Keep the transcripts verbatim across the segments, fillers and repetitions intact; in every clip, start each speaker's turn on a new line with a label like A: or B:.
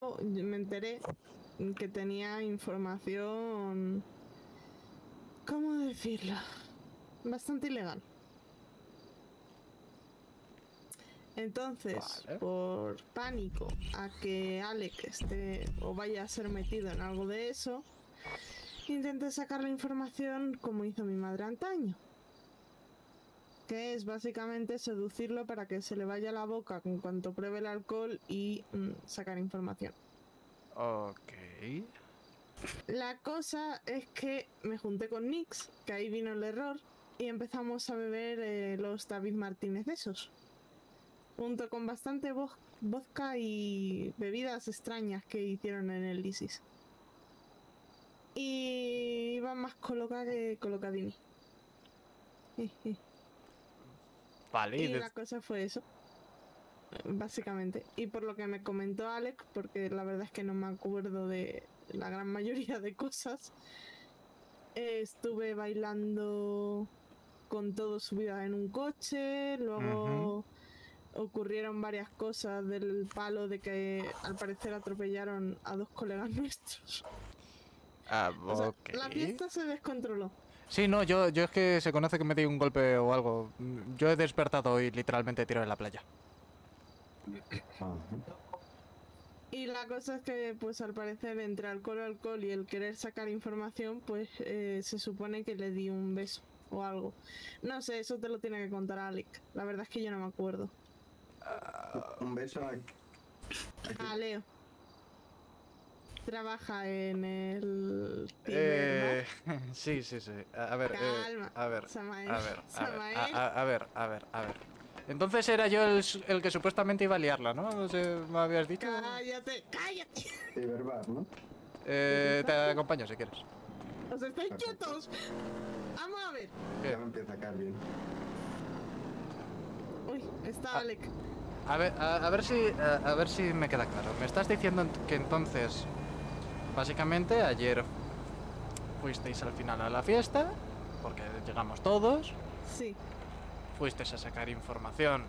A: luego me enteré que tenía información... ¿Cómo decirlo? Bastante ilegal. Entonces,
B: vale.
A: por pánico a que Alec esté o vaya a ser metido en algo de eso, intenté sacar la información como hizo mi madre antaño. Que es básicamente seducirlo para que se le vaya la boca con cuanto pruebe el alcohol y mmm, sacar información.
B: Ok.
A: La cosa es que me junté con Nix, que ahí vino el error, y empezamos a beber eh, los David Martínez esos. Junto con bastante vo vodka y bebidas extrañas que hicieron en el Isis. Y iba más coloca que colocadini.
B: Vale, y
A: Y
B: de...
A: la cosa fue eso. Básicamente. Y por lo que me comentó Alec, porque la verdad es que no me acuerdo de la gran mayoría de cosas, eh, estuve bailando con todo subida en un coche, luego uh-huh. ocurrieron varias cosas del palo de que al parecer atropellaron a dos colegas nuestros.
B: Ah,
A: o sea,
B: ok.
A: La fiesta se descontroló.
B: Sí, no, yo, yo es que se conoce que me di un golpe o algo. Yo he despertado y literalmente tiro en la playa.
A: Y la cosa es que, pues al parecer, entre alcohol, alcohol y el querer sacar información, pues eh, se supone que le di un beso o algo. No sé, eso te lo tiene que contar Alec. La verdad es que yo no me acuerdo.
C: Uh, un beso a...
A: a Leo. Trabaja en el
B: eh, sí, sí, sí. A, a ver,
A: Calma,
B: eh, a ver,
A: Samael.
B: a ver, a ver,
A: Samael.
B: a, a, a ver, a ver, a ver. Entonces era yo el, el que supuestamente iba a liarla, ¿no? No sé, ¿me habías dicho?
A: Cállate, cállate.
C: Sí, verbal, ¿no?
B: Eh, te acompaño si quieres.
A: ¿Os estáis quietos? Vamos a ver.
C: ¿Qué? Ya me empieza a caer bien.
A: Uy, está
B: a,
A: Alec.
B: A ver, a, a ver si, a, a ver si me queda claro. Me estás diciendo que entonces, básicamente, ayer fuisteis al final a la fiesta, porque llegamos todos.
A: Sí.
B: Fuisteis a sacar información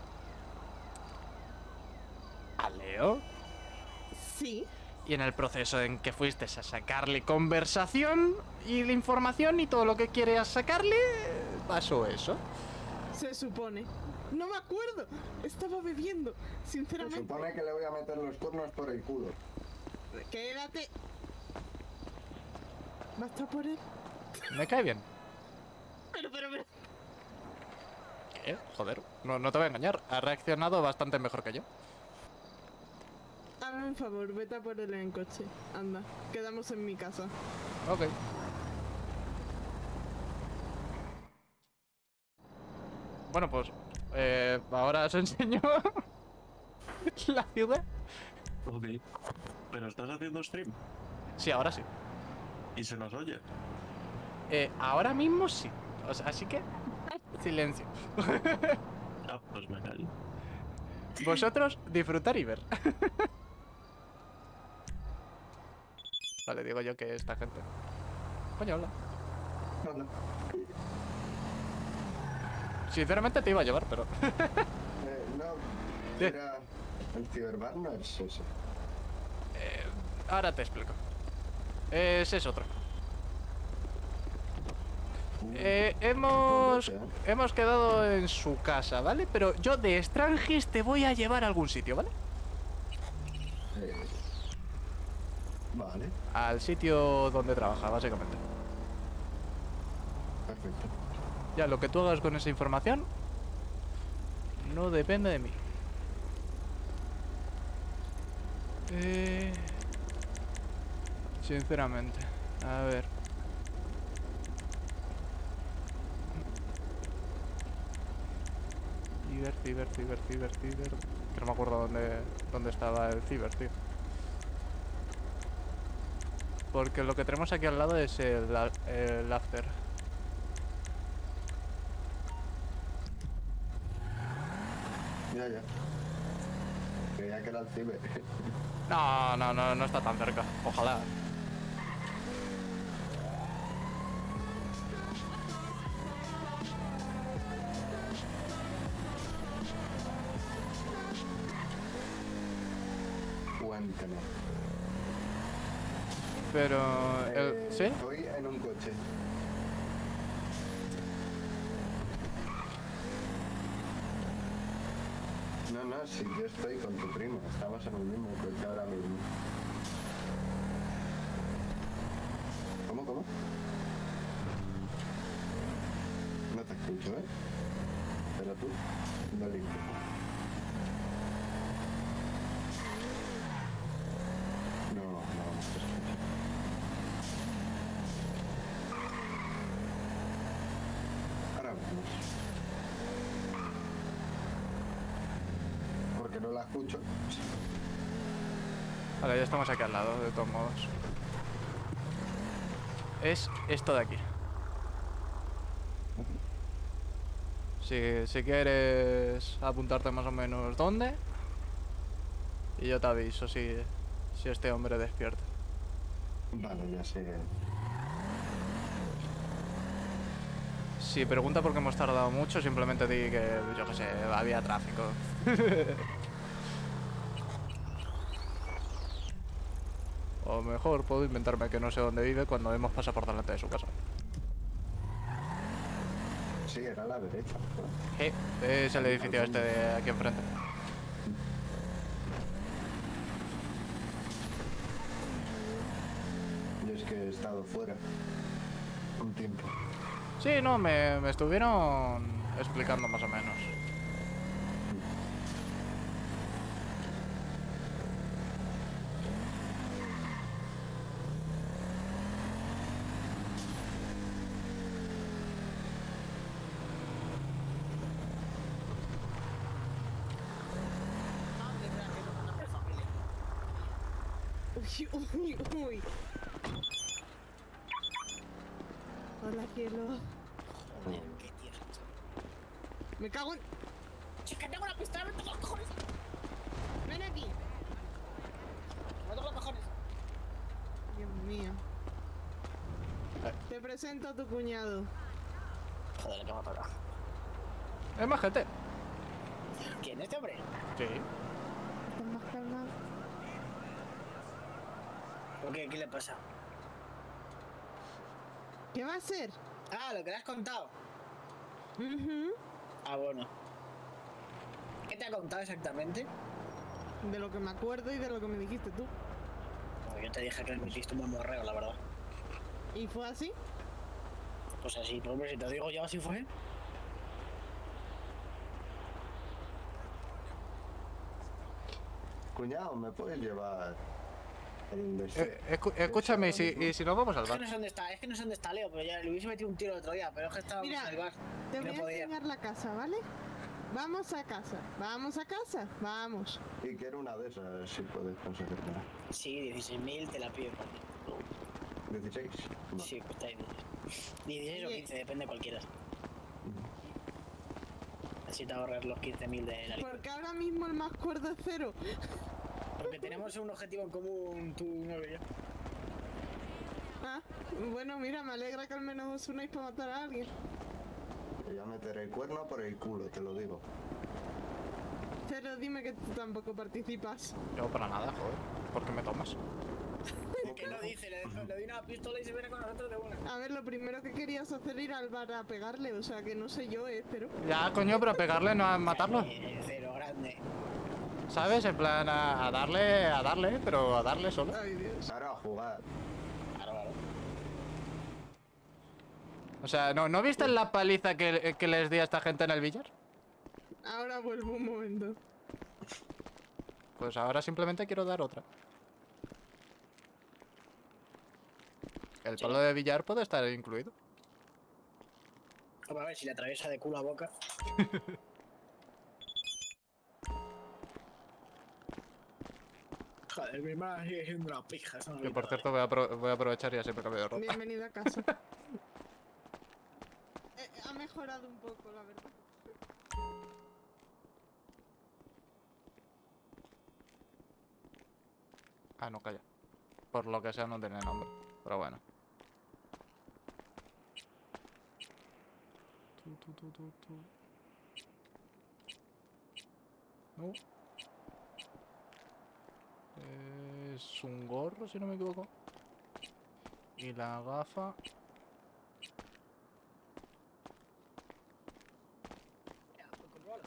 B: a Leo.
A: Sí.
B: Y en el proceso en que fuisteis a sacarle conversación y la información y todo lo que querías sacarle, pasó eso.
A: Se supone. No me acuerdo. Estaba bebiendo, sinceramente.
C: Se supone que le voy a meter los cuernos por el culo.
A: Quédate. ¿Basta por él?
B: Me cae bien.
A: Pero, pero, pero...
B: ¿Qué? Joder, no, no te voy a engañar. Ha reaccionado bastante mejor que yo.
A: Hazme un favor, vete a por él en coche. Anda, quedamos en mi casa.
B: Ok. Bueno, pues... Eh, ahora os enseño... la ciudad.
D: Ok. ¿Pero estás haciendo stream?
B: Sí, ahora sí.
D: ¿Y se nos oye?
B: Eh, ahora mismo sí. O sea, así que... silencio.
D: Ah, pues me callo.
B: Vosotros disfrutar y ver. Vale, digo yo que esta gente... Coño, hola.
C: Hola.
B: Sinceramente te iba a llevar, pero...
C: eh, no,
B: ¿Qué?
C: era... El ciberbar no es eso.
B: Eh, ahora te explico. Ese es otro.
C: Uh,
B: Eh, hemos...
C: ¿dónde
B: Hemos quedado en su casa, ¿vale? Pero yo de Strangis te voy a llevar a algún sitio, ¿vale?
C: Eh, vale,
B: Al sitio donde trabaja, básicamente.
C: perfecto.
B: Ya, lo que tú hagas con esa información no depende de mí. Eh... Sinceramente, a ver. Ciber, ciber, ciber, ciber, ciber. Que no me acuerdo dónde, dónde estaba el ciber, tío. Porque lo que tenemos aquí al lado es el, el after.
C: Ya, ya. Creía que era el ciber.
B: No, no, no, no está tan cerca. Ojalá.
C: Cuéntame.
B: Pero... el-
C: Eh,
B: ¿Sí?
C: Estoy en un coche. No, no, si yo estoy con tu primo. Estamos en el mismo coche ahora mismo. ¿Cómo, cómo? No te escucho, ¿eh? Pero tú, no limpio. No, no, no te escucho. Ahora vamos. Porque no la escucho.
B: Vale, ya estamos aquí al lado, de todos modos. Es esto de aquí. Si, si quieres apuntarte más o menos dónde. Y yo te aviso si, si este hombre despierta.
C: Vale, ya sé.
B: Si pregunta por qué hemos tardado mucho, simplemente di que, yo qué sé, había tráfico. O mejor, puedo inventarme que no sé dónde vive cuando hemos pasado por delante de su casa.
C: Sí, era a la derecha.
B: Sí, es el edificio este de aquí enfrente.
C: Yo es que he estado fuera un tiempo.
B: Sí, no, me, me estuvieron explicando más o menos.
A: Uy, uy, uy. Hola, cielo.
E: Joder, qué tío.
A: Me cago en...
E: Chica, tengo una pistola, me toco los cojones.
A: Ven aquí.
E: Me toco los cojones.
A: Dios mío.
B: Eh.
A: Te presento a tu cuñado.
E: Joder, que me ha tocado.
B: Es más gente.
E: ¿Quién es este hombre?
B: Sí.
A: ¿Estás más calmado?
E: ¿Por qué? ¿Qué le pasa?
A: ¿Qué va a hacer?
E: Ah, lo que le has contado.
A: Ujú.
E: Ah, bueno. ¿Qué te ha contado exactamente?
A: De lo que me acuerdo y de lo que me dijiste tú.
E: Pues yo te dije que me metiste un buen morreo, la verdad.
A: ¿Y fue así?
E: Pues así, pues hombre, si te digo yo así fue.
C: Cuñado, ¿me puedes llevar el de
B: Eh, escu- escúchame, y si, y si no vamos al
E: Es que
B: bar.
E: no sé dónde está, es que no sé dónde está Leo, pero ya le hubiese metido un tiro el otro día, pero es que estábamos
A: Mira,
E: en el bar.
A: Te
E: y
A: voy
E: no
A: a
E: podía.
A: enseñar la casa, ¿vale? Vamos a casa. Vamos a casa. Vamos.
C: Y quiero una de esas, si puedes conseguirla.
E: Sí, dieciséis mil te la pido.
C: dieciséis. No.
E: Sí, cuesta ahí. dieciséis o
A: Oye.
E: quince, depende de cualquiera. Así te ahorras los quince mil de la
A: Porque ahora mismo el más cuerdo es cero.
E: Porque tenemos un objetivo en común, tú y yo.
A: Ah, bueno, mira, me alegra que al menos os unáis para matar a alguien.
C: Y ya meteré el cuerno por el culo, te lo digo.
A: Pero dime que tú tampoco participas.
B: Yo para nada, joder. ¿Por qué me tomas?
E: ¿Qué lo dice? Le, le doy una pistola y se viene con nosotros de una.
A: A ver, lo primero que querías hacer era ir al bar a pegarle, o sea que no sé yo, eh, pero...
B: Ya, coño, pero a pegarle, no a matarlo.
E: Eh, cero grande.
B: ¿Sabes? En plan, a, a darle, a darle, pero a darle solo.
A: Ay, Dios.
C: Ahora a jugar.
E: Claro, claro.
B: O sea, ¿no, ¿no viste la paliza que, que les di a esta gente en el billar?
A: Ahora vuelvo un momento.
B: Pues ahora simplemente quiero dar otra. El
E: Sí.
B: palo de billar puede estar incluido.
E: Vamos a ver si le atraviesa de culo a boca. Joder, mi hermana sigue siendo una pija. Eso no
B: Que
E: lo
B: por
E: olvido,
B: cierto voy a, apro- voy a aprovechar y así me cambio de ropa.
A: Bienvenido a casa. Eh, ha mejorado un poco, la verdad.
B: Ah, no, calla. Por lo que sea no tiene nombre. Pero bueno. Tu, tu, tu, tu, tu. No. Eh, es un gorro, si no me equivoco. Y la gafa...
E: Ya, pues controla.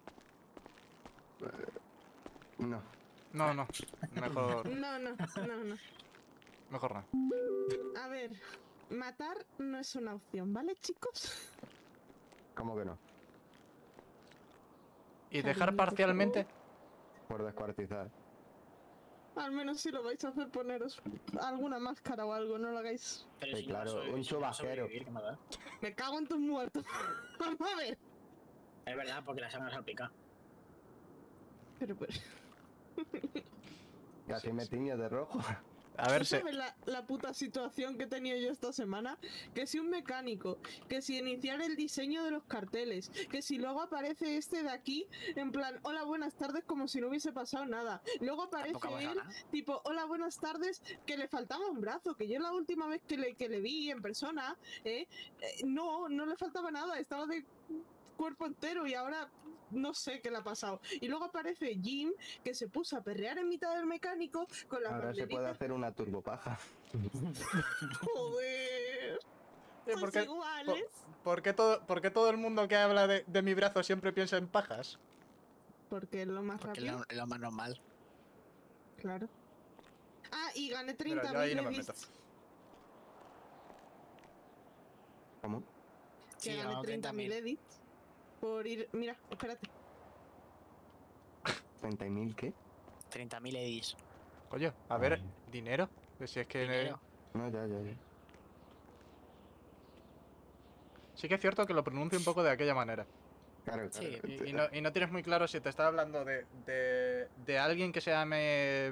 C: No.
B: No, no. Mejor...
A: No, no, no, no.
B: Mejor no.
A: A ver, matar no es una opción, ¿vale, chicos?
C: ¿Cómo que no?
B: Y dejar
A: Cariño, por
B: parcialmente...
C: Por descuartizar.
A: Al menos si lo vais a hacer, poneros alguna máscara o algo, no lo hagáis.
E: Pero
C: Sí,
E: si no va a
C: claro,
E: sobrevi-
C: un
E: si no va a
C: chubajero.
E: sobrevivir, ¿qué más da?
A: Me cago en tus muertos. Vamos a ver.
E: Es verdad, porque la sangre salpica.
A: Pero, pues,
C: Y así me tiño de rojo.
B: A ver
A: ¿tú
B: si...
A: sabes la, la puta situación que he tenido yo esta semana? Que si un mecánico, que si iniciar el diseño de los carteles, que si luego aparece este de aquí, en plan, hola, buenas tardes, como si no hubiese pasado nada. Luego aparece
E: Tampoco ha pasado
A: él,
E: nada.
A: tipo, hola, buenas tardes, que le faltaba un brazo, que yo la última vez que le, que le vi en persona, eh, eh, no, no le faltaba nada, estaba de cuerpo entero y ahora no sé qué le ha pasado. Y luego aparece Jim, que se puso a perrear en mitad del mecánico con las
C: Ahora se puede
A: banderitas.
C: hacer una turbopaja.
A: Joder.
B: Eh,
A: Sois
B: ¿por qué-
A: iguales.
B: por- por qué todo, por qué todo el mundo que habla de, de mi brazo siempre piensa en pajas?
A: Porque es lo más
E: Porque es
A: rápido.
E: lo, es lo más normal.
A: Claro. Ah, y gané
B: Mira,
A: treinta
B: yo ahí
A: mil
B: no me
A: edits.
B: meto.
C: ¿Cómo?
A: Que
E: Sí,
A: gané
E: ganó
A: treinta mil edits. Por ir. Mira, espérate.
C: ¿treinta mil qué?
E: treinta mil edis.
B: Coño, a ver,
C: Ay.
B: dinero. Que Si es que...
E: Dinero.
C: No, ya, ya, ya.
B: Sí que es cierto que lo pronuncio un poco de aquella manera.
C: Claro, claro.
E: Sí,
B: Y, y no, y no tienes muy claro si te está hablando de, de, de alguien que se llame...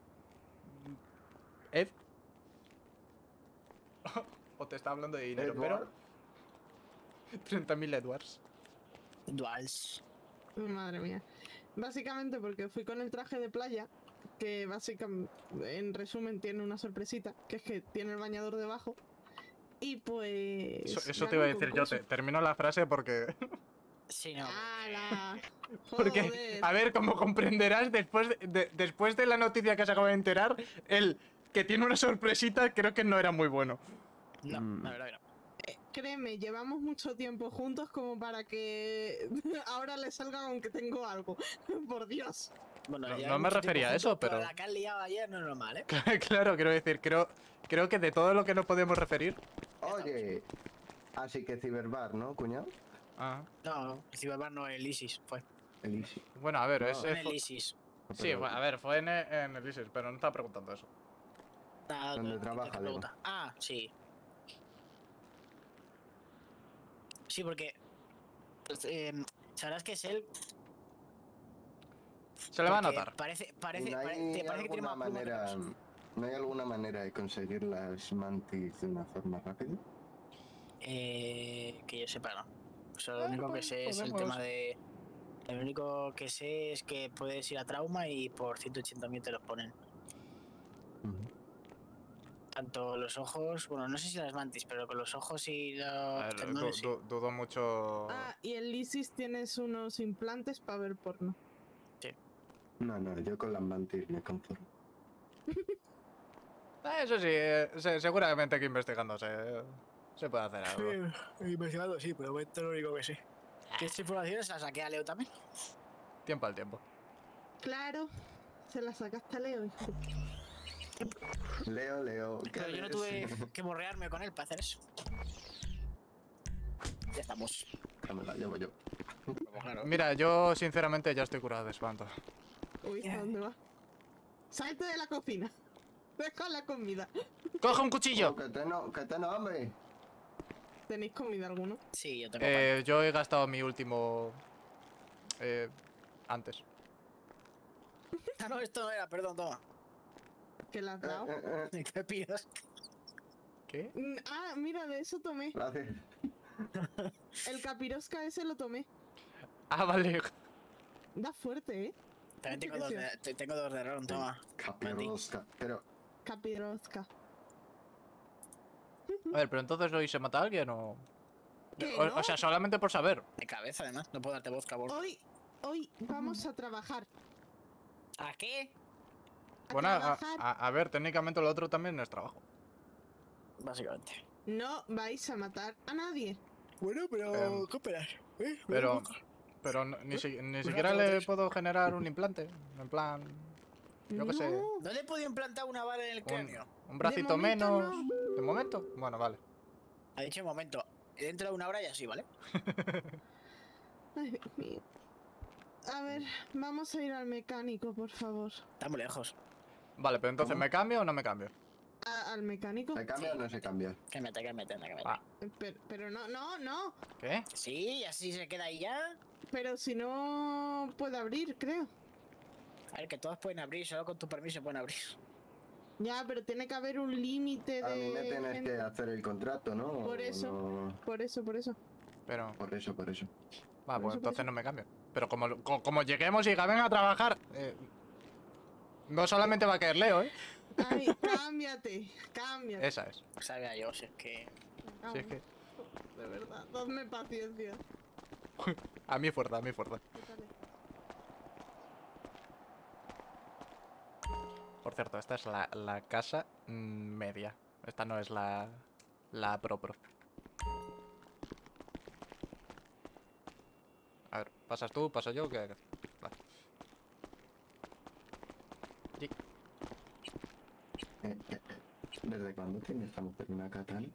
B: Ed. O te está hablando de dinero,
C: Edward.
B: pero... treinta mil Edwards.
E: Duals.
A: Madre mía. Básicamente porque fui con el traje de playa. Que básicamente, en resumen, tiene una sorpresita. Que es que tiene el bañador debajo. Y pues.
B: Eso, eso
A: gané
B: te iba a
A: un
B: decir yo.
A: concurso.
B: Te, termino la frase porque...
E: Sí, no.
A: ¡Hala!
B: Porque,
A: Joder.
B: a ver, como comprenderás, después de, de- después de la noticia que se acaba de enterar, el que tiene una sorpresita creo que no era muy bueno.
E: No,
C: Mm.
E: la verdad que no.
A: Créeme, llevamos mucho tiempo juntos como para que ahora le salga aunque tengo algo. Por Dios.
E: Bueno,
B: No-
E: ya
B: no
E: hay
B: me
E: mucho
B: refería
E: tiempo
B: a eso,
E: juntos,
B: pero-
E: La que has liado ayer no es normal, ¿eh?
B: Claro, quiero decir, creo, creo que de todo lo que nos podemos referir...
C: Oye. Así que Cyberbar, ¿no, cuñado?
B: Ah,
E: No, el Cyberbar no, el ISIS fue.
C: El Easy.
B: bueno, a ver,
C: No.
B: ese
E: En el
B: fue-
E: ISIS.
B: Sí,
C: Pero-
B: fue- a ver, fue en, en el ISIS, pero no estaba preguntando eso.
E: Nada,
C: ¿Dónde
E: ¿qué-
C: trabaja,
E: qué
C: digo?
E: pregunta? Ah, sí. Sí, porque. pues, eh, sabrás que es él.
B: Se le va a
E: porque
B: notar.
E: Parece,
C: ¿Y
E: parece,
C: no
E: pare-
C: hay
E: te parece que tiene
C: alguna
E: más pluma que otra
C: manera...
E: persona.
C: ¿No hay alguna manera de conseguir las mantis de una forma rápida?
E: Eh, que yo sepa, no. O sea, lo
B: Bueno,
E: único que
B: pues,
E: sé es el
B: podemos.
E: tema de. Lo único que sé es que puedes ir a trauma y por ciento ochenta mil te los ponen.
C: Ujú.
E: Tanto los ojos, bueno, no sé si las mantis, pero con los ojos y los
B: A ver, du-
E: tendones, sí.
B: du- dudo mucho...
A: Ah, y en Lysis tienes unos implantes para ver porno.
C: No, no, yo con las mantis me conformo.
B: Ah, eso sí, eh, se- seguramente que investigando se, se puede hacer algo.
E: investigado sí, pero esto es lo único que sé. Que esta información se la saqué a Leo también.
B: Tiempo al tiempo.
A: Claro, se la sacaste a Leo, hijo.
C: Leo, Leo. ¿qué
E: Pero yo no
C: eres?
E: tuve que morrearme con él para hacer eso. Ya estamos.
C: Ya me la llevo yo.
B: Mira, yo sinceramente ya estoy curado de espanto.
A: Uy, ¿a dónde va? Salte de la cocina. Deja la comida.
B: ¡Coge un cuchillo!
C: Oh, que tengo, que tengo hambre.
A: ¿Tenéis comida alguno?
E: Sí, yo tengo pan.
B: Eh, yo he gastado mi último... Eh, antes.
E: Ah, no, esto no era, perdón, toma.
A: ¿Que la has
C: Eh,
A: dado?
C: eh, eh,
E: ¿Qué pidas?
B: ¿Qué?
A: Mm, Ah, mira, de eso tomé.
C: Gracias.
A: El capirosca ese lo tomé.
B: Ah, vale.
A: Da fuerte, ¿eh?
E: También tengo
A: ¿Qué
E: dos,
A: decías?
E: de, te- tengo dos de ron, toma.
C: Capirosca. Pero,
A: Capirosca.
B: A ver, pero entonces hoy se mata a alguien o...
A: ¿Qué,
B: O,
A: no?
B: o sea, solamente por saber.
E: De cabeza, además. No puedo darte vodka, por.
A: Hoy, hoy vamos a trabajar.
E: ¿A qué?
A: a
B: Bueno, a,
A: trabajar.
B: a- a ver, técnicamente lo otro también es trabajo.
E: Básicamente.
A: No vais a matar a nadie.
E: Bueno, pero
B: Em,
E: ¿qué esperar? ¿Eh?
B: Pero, pero no- ni, si- ni
E: Pues
B: siquiera
E: nada, tengo
B: le
E: tres.
B: puedo generar un implante. En plan, yo qué sé,
A: No,
E: ¿No le he podido implantar una bala en el
B: un,
E: cráneo?
B: un bracito
A: momento
B: menos. ¿De momento? Bueno, vale.
E: Ha dicho un momento. Dentro de una hora ya sí, ¿vale?
A: Ay, Dios mío. A ver, vamos a ir al mecánico, por favor.
E: Está muy lejos.
B: Vale, pero entonces,
C: ¿Cómo?
B: ¿me cambio o no me cambio?
A: A- ¿Al mecánico?
C: ¿Se cambia o no se cambia?
E: Cámbiate, cámbiate, anda, cámbiate.
B: Ah,
A: Eh, Pero, pero no, no, no.
B: ¿qué?
E: Sí, así se queda ahí ya.
A: Pero si no puede abrir, creo.
E: A ver, que todos pueden abrir, solo con tu permiso pueden abrir.
A: Ya, pero tiene que haber un límite de.
C: A mí me tienes
A: gente.
C: que hacer el contrato, ¿no?
A: Por
C: ¿O
A: eso.
C: no?
A: Por eso, por eso.
B: Pero,
C: Por eso, por eso.
B: va,
A: por
B: pues
A: eso, por
B: entonces
A: eso.
B: no me cambio. Pero como, co- como lleguemos y diga, venga a trabajar, eh, no solamente va a caer Leo, ¿eh?
A: Ay, cámbiate, cámbiate.
B: Esa es.
E: Sabía yo, si es que.
A: Ah,
B: Si es que
A: De verdad, dadme paciencia.
B: a mí fuerza, a mí fuerza.
A: Quítale.
B: Por cierto, esta es la, la casa mm, media. Esta no es la, la pro pro. A ver, ¿pasas tú? ¿Paso yo? ¿Qué hay que hacer? Vale. Sí.
C: Eh, eh, eh, ¿Desde cuándo tiene esta mujer una katana?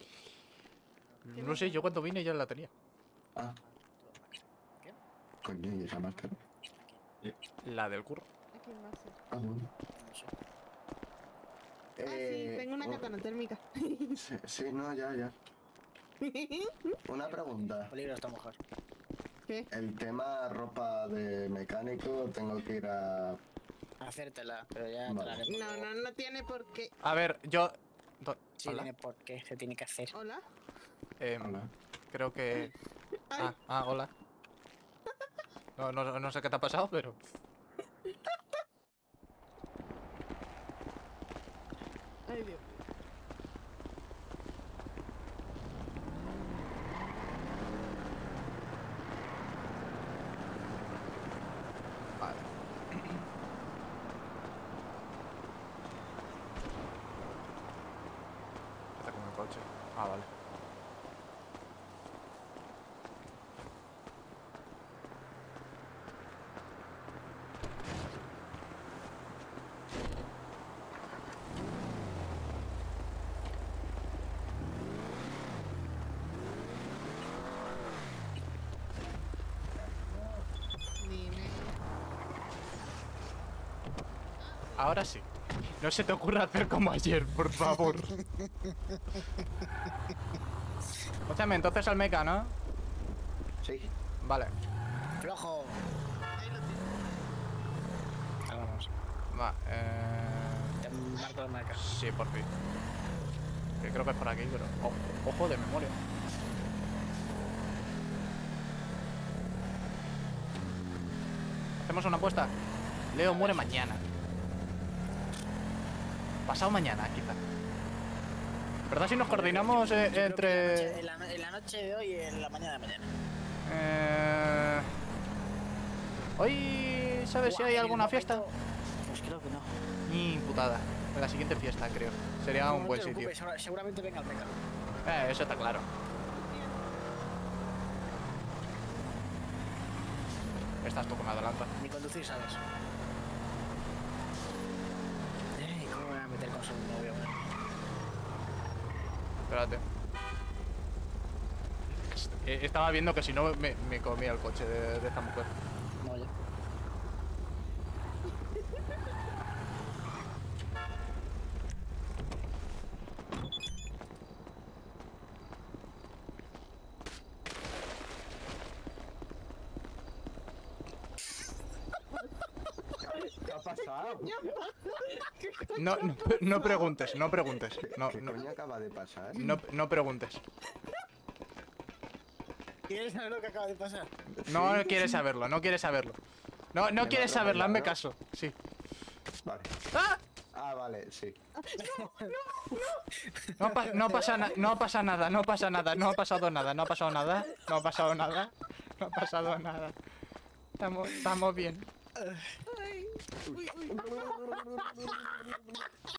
B: No sé, yo cuando vine ya la tenía.
C: Ah.
E: ¿Qué?
C: Coño, ¿y esa máscara?
B: La del curro.
A: ¿A quién va a ser?
C: Ah, bueno.
E: No sé.
A: Ah, sí,
C: Eh,
A: tengo una
C: un-
A: katana térmica.
C: Sí, sí, no, ya, ya. Una pregunta.
E: Peligro esta mujer.
A: ¿Qué?
C: El tema ropa de mecánico, tengo que ir a...
E: Hacértela, pero ya te
C: Vale.
E: la haré. por
A: No,
E: favor.
A: no, no tiene por qué.
B: A ver, yo... do-
E: Sí,
B: Hola.
E: tiene por qué, se tiene que hacer.
A: ¿Hola?
B: Em,
C: Hola.
B: creo que...
A: Ay,
B: Ah, ah, hola. No, no, no sé qué te ha pasado, pero...
A: ay, Dios.
B: Vale. ¿Qué hace con el coche? Ah, vale.
A: Dime.
B: Ahora sí. No se te ocurra hacer como ayer, por favor. Escúchame, entonces al meca, ¿no?
C: Sí.
B: Vale.
E: ¡Flojo!
A: Ahí lo tienes.
E: Ah, vamos.
B: Va, eh...
E: Te marco la marca.
B: Sí, por fin. Que creo que es por aquí, pero... Ojo, ojo de memoria. Hacemos una apuesta. Leo muere mañana. Pasado mañana, quizá. ¿Verdad si nos coordinamos eh,
E: Yo creo que
B: entre...
E: En la, noche, en, la, no- en la noche de hoy y en la mañana de mañana.
B: Eh... Hoy... ¿Sabes si
E: Buah,
B: hay
E: en el
B: alguna fiesta?
E: momento- Pues creo que no.
B: Ni putada. En la siguiente fiesta, creo. Sería
E: No,
B: un
E: no
B: buen
E: te
B: sitio.
E: preocupes, segura- seguramente venga el meca.
B: Eh, eso está claro. Estás tú que me adelantas.
E: Ni conducir, ¿sabes? Ey, ¿cómo me voy a meter con su novio? güey?
B: Espérate. Eh, Estaba viendo que si no me, me comía el coche de, de esta mujer.
E: No, ya.
C: ¿Qué ha pasado?
B: No, no, no preguntes, no preguntes. No,
C: ¿Qué
B: no,
C: coño acaba de pasar?
B: no, no preguntes.
E: ¿Quieres saber lo que acaba de pasar?
B: No
C: Sí,
B: quieres
C: sí.
B: saberlo, no quieres saberlo. No, no
C: Me
B: quieres
C: va a
B: saberlo, hazme
C: atropellar, ¿no?
B: caso. Sí.
C: Vale.
B: ¡Ah!
C: Ah, vale, sí.
B: No, pa- no pasa na- no pasa nada, no pasa nada, no ha pasado nada, no ha pasado nada, no ha pasado nada, no ha pasado nada. Estamos, estamos bien.
A: Ay, Uy, uy.